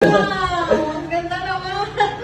Ang ganda naman.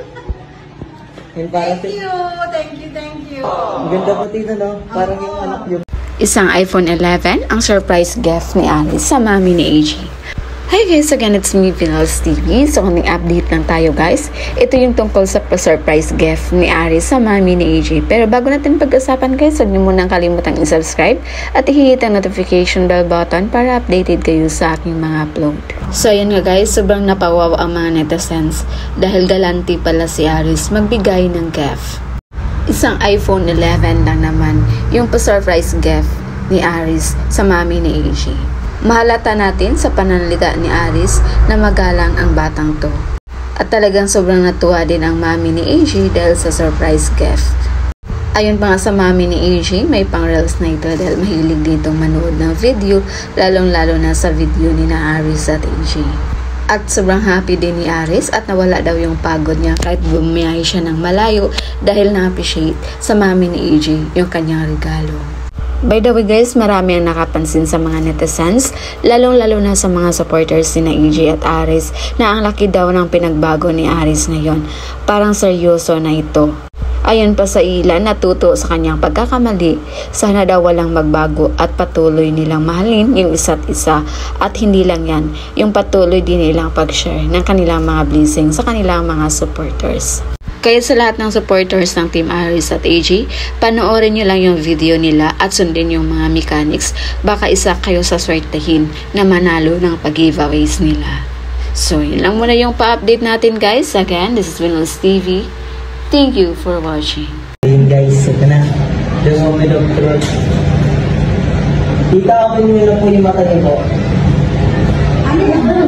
Thank you. Ang ganda po tita, no? Parang yung anak niyo. Isang iPhone 11 ang surprise gift ni Alice sa mami ni AJ. Hi guys, again it's me, Vinals TV. So kaming update lang tayo guys. Ito yung tungkol sa surprise gift ni Alice sa mami ni AJ. Pero bago natin pag-usapan guys, huwag niyo munang kalimutang i-subscribe at i-hit ang notification bell button para updated kayo sa aking mga upload. So ayan nga guys, sobrang napawaw ang mga netizens dahil galanti pala si Alice magbigay ng gift. Isang iPhone 11 lang naman yung pa-surprise gift ni Alice sa mami ni AJ. Mahalata natin sa pananalita ni Alice na magalang ang batang to. At talagang sobrang natuwa din ang mami ni AJ dahil sa surprise gift. Ayon pa nga sa mami ni AJ, may pang-reels na ito dahil mahilig ditong manood ng video, lalong-lalo na sa video ni na Alice at AJ. At sobrang happy din ni Alice at nawala daw yung pagod niya kahit bumiyahe siya ng malayo dahil na-appreciate sa mami ni AJ yung kanyang regalo. By the way guys, marami ang nakapansin sa mga netizens, lalong-lalo na sa mga supporters ni AJ at Aris na ang laki daw ng pinagbago ni Aris ngayon. Parang seryoso na ito. Ayon pa sa ilan, natuto sa kanyang pagkakamali, sana daw walang magbago at patuloy nilang mahalin yung isa't isa at hindi lang yan, yung patuloy din nilang pag-share ng kanilang mga blessings sa kanilang mga supporters. Kaya sa lahat ng supporters ng Team Aris at AJ, panoorin nyo lang yung video nila at sundin yung mga mechanics. Baka isa kayo sa swertehin na manalo ng pag-giveaways nila. So, yun lang muna yung pa-update natin guys. Again, this is Vinals TV. Thank you for watching. Ayun guys, ito na. The moment of truth. Tita, open nyo na po yung mata niyo po. Ano yan?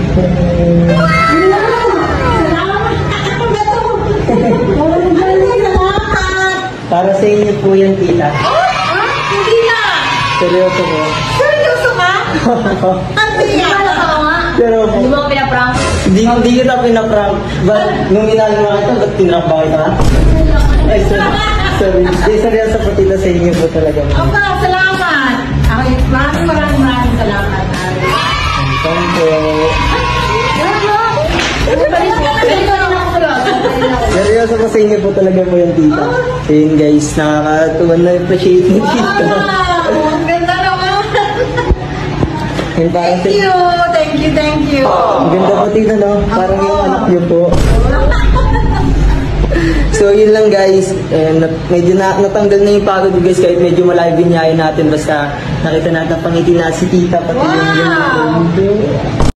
Para sa inyo po yan, tita. Hindi na! Seryoso po. Seryoso ka? Hindi na! Pero po. Hindi mo pinaprank? Hindi kita pinaprank. Nung ginagawa kita, ba't pinrank ba kita? Ay, sorry. Seryoso po tita sa inyo po talaga. Opa, salamat! Maraming salamat. Thank you. Seryoso po sa inyo po talaga po yung tita. Ayun guys, nakakatuwa na appreciate mo dito. Ang ganda naman. Thank you. Ang ganda po tita, no? Parang yung anak niyo po. So yun lang guys, medyo natanggal na yung pagod guys kahit medyo malayo binyayin natin basta nakita natin pangiti na si tita pati yung